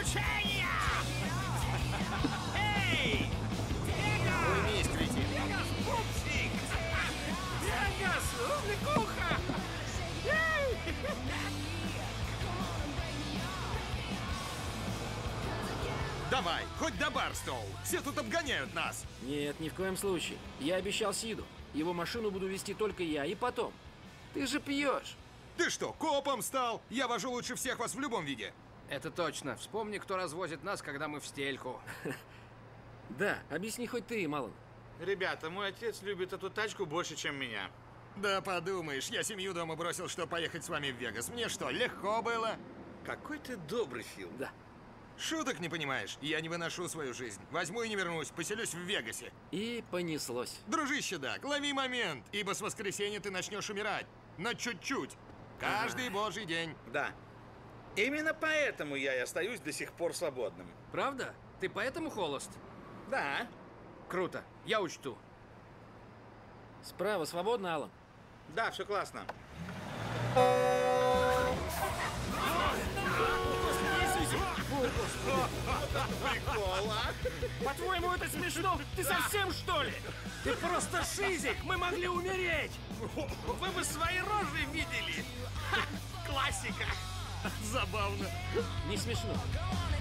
приключения! Эй! Вегас! Уймись, кретин. Вегас, пупсик! Вегас, развлекуха! Эй! Давай, хоть до Барстоу. Все тут обгоняют нас. Нет, ни в коем случае. Я обещал Сиду. Его машину буду вести только я, и потом. Ты же пьешь. Ты что, копом стал? Я вожу лучше всех вас в любом виде. Это точно. Вспомни, кто развозит нас, когда мы в стельку. Да, объясни хоть ты, Малон. Ребята, мой отец любит эту тачку больше, чем меня. Да подумаешь, я семью дома бросил, чтобы поехать с вами в Вегас. Мне что, легко было? Какой ты добрый, Фил. Да. Шуток не понимаешь? Я не выношу свою жизнь. Возьму и не вернусь, поселюсь в Вегасе. И понеслось. Дружище Даг, лови момент, ибо с воскресенья ты начнешь умирать. Но чуть-чуть. Каждый божий день. Да. Именно поэтому я и остаюсь до сих пор свободным. Правда? Ты поэтому холост? Да. Круто. Я учту. Справа свободно, Алан? Да, все классно. Прикол, а? По-твоему, это смешно? Ты совсем, что ли? Ты просто шизик! Мы могли умереть! Вы бы свои рожи видели! Ха! Классика! Забавно. Не смешно.